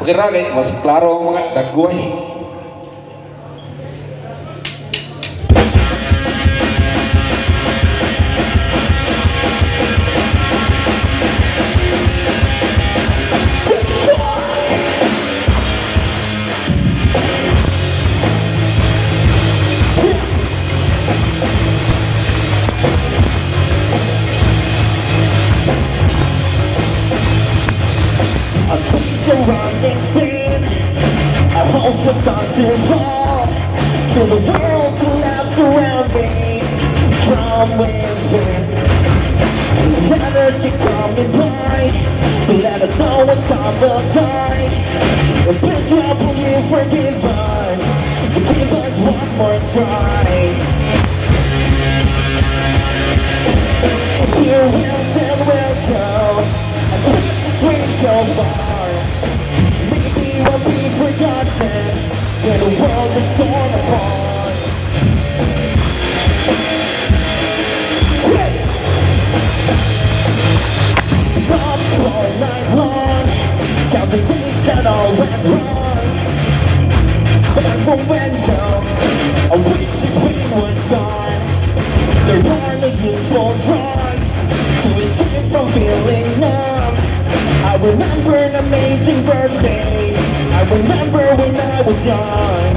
Pagkira kay mas klaro ang mga dagway. Surrounding sin, I hope the sun to fall, till the world collapse around me from within. Let us become blind, let us know what's on the tide. Please God, will you forgive us, give us one more try. You will and will go, as we go far. Maybe we'll be forgotten when the world is torn apart. Up all night long, count the days that all went wrong. Back from window, I wish this pain was gone. There are no useful drugs to escape from feeling numb. I remember an amazing birthday. I remember when I was young.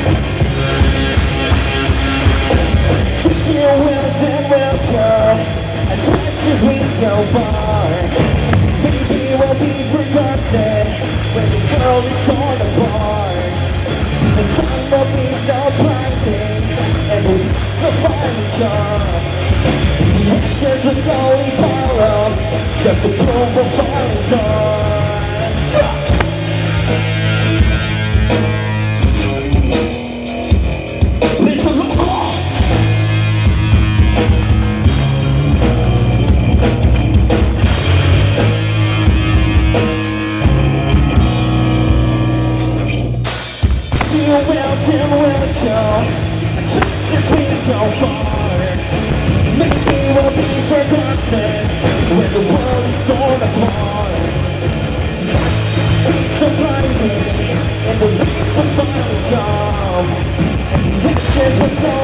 Your wills and will come as much as we go far. Maybe we'll be forgotten when the world is torn apart. The sun will be so blinding and we'll finally come. The answers will slowly pile up just to prove we're finally done. Little loco! You will and will come as we go far. Maybe we'll be forgotten when the world is torn apart. It's so blinding and the leaves will finally come. Yes, there's a